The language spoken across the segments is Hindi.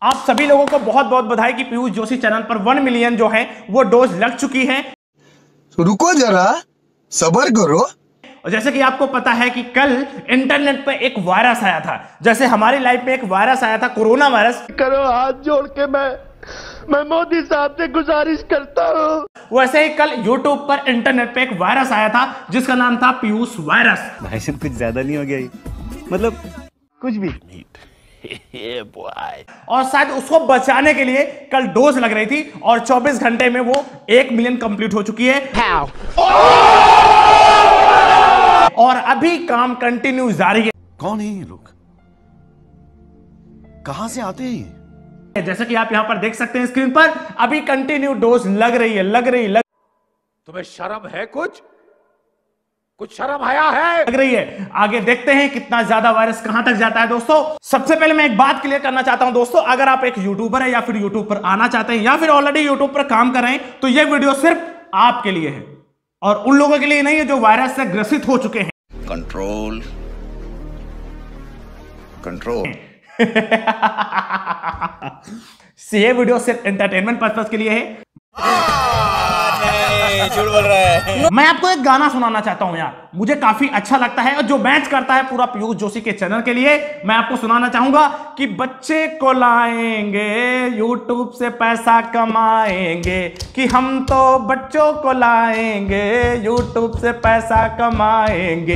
आप सभी लोगों को बहुत बहुत बधाई कि पीयूष जोशी चैनल पर 1 मिलियन जो है वो डोज लग चुकी है। रुको जरा, सब्र करो। और जैसे कि आपको पता है कि कल इंटरनेट पर एक वायरस आया था, जैसे हमारी लाइफ में एक वायरस आया था, कोरोना वायरस। करो हाथ जोड़ के मैं मोदी साहब से गुजारिश करता हूँ। वैसे ही कल यूट्यूब पर इंटरनेट पे एक वायरस आया था जिसका नाम था पीयूष वायरस। भाई साहब कुछ ज्यादा नहीं हो गया ये? मतलब कुछ भी और शायद उसको बचाने के लिए कल डोज लग रही थी और 24 घंटे में वो 1 मिलियन कंप्लीट हो चुकी है। और अभी काम कंटिन्यू जारी है। कौन है ये लोग? कहां से आते हैं? जैसे कि आप यहां पर देख सकते हैं स्क्रीन पर, अभी कंटिन्यू डोज लग रही है। तुम्हें शर्म है? कुछ शर्म आया है? लग रही है। आगे देखते हैं कितना ज्यादा वायरस कहां तक जाता है। दोस्तों सबसे पहले मैं एक बात क्लियर करना चाहता हूं दोस्तों, अगर आप एक यूट्यूबर है या फिर यूट्यूब पर आना चाहते हैं या फिर ऑलरेडी यूट्यूब पर काम कर रहे हैं तो यह वीडियो सिर्फ आपके लिए है और उन लोगों के लिए नहीं है जो वायरस से ग्रसित हो चुके हैं। कंट्रोल ये वीडियो सिर्फ एंटरटेनमेंट पर्पस के लिए है। झूठ बोल रहा है। मैं आपको एक गाना सुनाना चाहता हूं यार, मुझे काफी अच्छा लगता है और जो मैच करता है पूरा पीयूष जोशी के चैनल के लिए। मैं आपको सुनाना चाहूंगा कि बच्चे को लाएंगे यूट्यूब से पैसा कमाएंगे, कि हम तो बच्चों को लाएंगे यूट्यूब से पैसा कमाएंगे।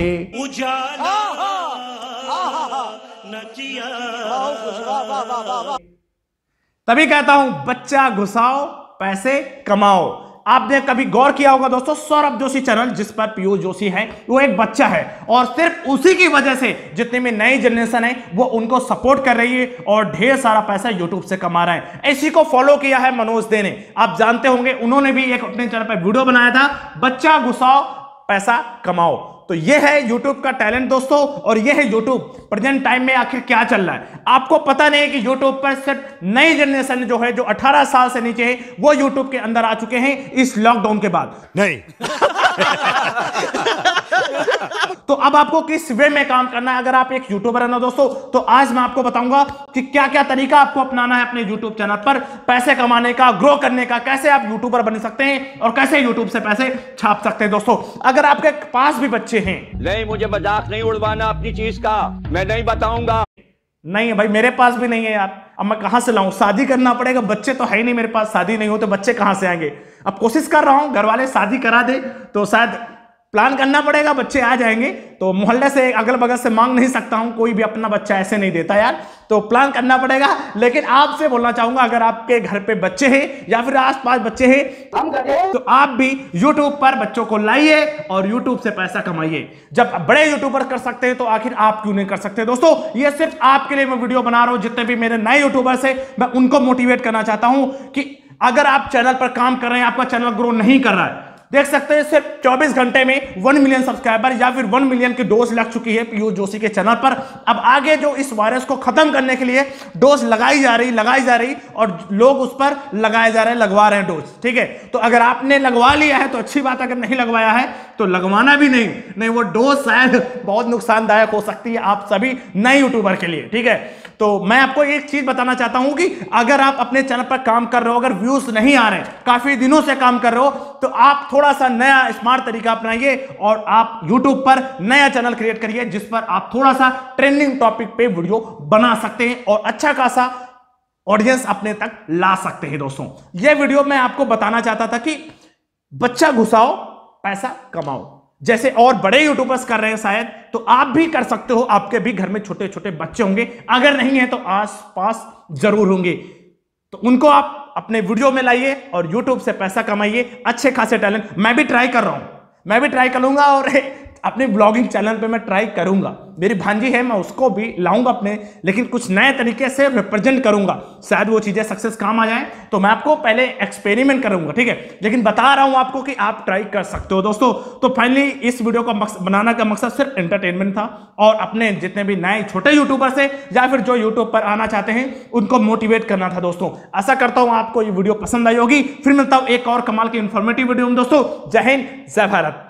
तभी कहता हूं बच्चा घुसाओ पैसे कमाओ। आपने कभी गौर किया होगा दोस्तों, सौरभ जोशी चैनल जिस पर पीयूष जोशी है वो एक बच्चा है और सिर्फ उसी की वजह से जितनी भी नई जनरेशन है वो उनको सपोर्ट कर रही है और ढेर सारा पैसा यूट्यूब से कमा रहा है। इसी को फॉलो किया है मनोज दे ने, आप जानते होंगे, उन्होंने भी एक अपने चैनल पर वीडियो बनाया था, बच्चा घुसाओ पैसा कमाओ। तो ये है YouTube का टैलेंट दोस्तों और ये है YouTube प्रेजेंट टाइम में आखिर क्या चल रहा है। आपको पता नहीं है कि YouTube पर सिर्फ नई जनरेशन जो है, जो 18 साल से नीचे है, वो YouTube के अंदर आ चुके हैं इस लॉकडाउन के बाद। नहीं तो अब आपको किस वे में काम करना है अगर आप एक यूट्यूबर है ना दोस्तों, तो आज मैं आपको बताऊंगा कि क्या क्या तरीका आपको अपनाना है अपने यूट्यूब चैनल पर पैसे कमाने का, ग्रो करने का, कैसे आप यूट्यूबर बन सकते हैं और कैसे यूट्यूब से पैसे छाप सकते हैं। दोस्तों अगर आपके पास भी बच्चे हैं, नहीं मुझे मजाक नहीं उड़वाना अपनी चीज का, मैं नहीं बताऊंगा। नहीं है भाई, मेरे पास भी नहीं है यार, अब मैं कहां से लाऊं, शादी करना पड़ेगा, बच्चे तो है ही नहीं मेरे पास, शादी नहीं हो तो बच्चे कहां से आएंगे। अब कोशिश कर रहा हूं घर वाले शादी करा दे तो शायद प्लान करना पड़ेगा, बच्चे आ जाएंगे। तो मोहल्ले से अगल बगल से मांग नहीं सकता हूं, कोई भी अपना बच्चा ऐसे नहीं देता यार, तो प्लान करना पड़ेगा। लेकिन आपसे बोलना चाहूंगा अगर आपके घर पे बच्चे हैं या फिर आसपास बच्चे हैं तो आप भी YouTube पर बच्चों को लाइए और YouTube से पैसा कमाइए। जब बड़े यूट्यूबर कर सकते हैं तो आखिर आप क्यों नहीं कर सकते। दोस्तों ये सिर्फ आपके लिए मैं वीडियो बना रहा हूं, जितने भी मेरे नए यूट्यूबर्स हैं मैं उनको मोटिवेट करना चाहता हूं कि अगर आप चैनल पर काम कर रहे हैं, आपका चैनल ग्रो नहीं कर रहा है, देख सकते हैं सिर्फ 24 घंटे में 1 मिलियन सब्सक्राइबर या फिर 1 मिलियन की डोज लग चुकी है पीयूष जोशी के चैनल पर। अब आगे जो इस वायरस को खत्म करने के लिए डोज लगाई जा रही और लोग उस पर लगाए जा रहे हैं, लगवा रहे हैं डोज, ठीक है। तो अगर आपने लगवा लिया है तो अच्छी बात, अगर नहीं लगवाया है तो लगवाना भी नहीं, वो डोज शायद बहुत नुकसानदायक हो सकती है आप सभी नए यूट्यूबर के लिए, ठीक है। तो मैं आपको एक चीज बताना चाहता हूं कि अगर आप अपने चैनल पर काम कर रहे हो, अगर व्यूज नहीं आ रहे, काफी दिनों से काम कर रहे हो, तो आप थोड़ा सा नया स्मार्ट तरीका अपनाइए और आप YouTube पर नया चैनल क्रिएट करिए जिस पर आप थोड़ा सा ट्रेंडिंग टॉपिक पे वीडियो बना सकते हैं और अच्छा खासा ऑडियंस अपने तक ला सकते हैं। दोस्तों यह वीडियो मैं आपको बताना चाहता था कि बच्चा घुसाओ पैसा कमाओ, जैसे और बड़े यूट्यूबर्स कर रहे हैं शायद, तो आप भी कर सकते हो। आपके भी घर में छोटे छोटे बच्चे होंगे, अगर नहीं है तो आस पास जरूर होंगे, तो उनको आप अपने वीडियो में लाइए और YouTube से पैसा कमाइए। अच्छे खासे टैलेंट मैं भी ट्राई कर रहा हूं, मैं भी ट्राई करूंगा और अपने ब्लॉगिंग चैनल पे मैं ट्राई करूंगा। मेरी भांजी है, मैं उसको भी लाऊंगा अपने, लेकिन कुछ नए तरीके से रिप्रेजेंट करूंगा, शायद वो चीजें सक्सेस काम आ जाए। तो मैं आपको पहले एक्सपेरिमेंट करूंगा, ठीक है, लेकिन बता रहा हूं आपको कि आप ट्राई कर सकते हो। दोस्तों तो फाइनली इस वीडियो का बनाना का मकसद सिर्फ एंटरटेनमेंट था और अपने जितने भी नए छोटे यूट्यूबर्स हैं या फिर जो यूट्यूब पर आना चाहते हैं उनको मोटिवेट करना था। दोस्तों आशा करता हूं आपको ये वीडियो पसंद आई होगी। फिर मिलता हूं एक और कमाल की इंफॉर्मेटिव वीडियो में दोस्तों। जय हिंद, जय भारत।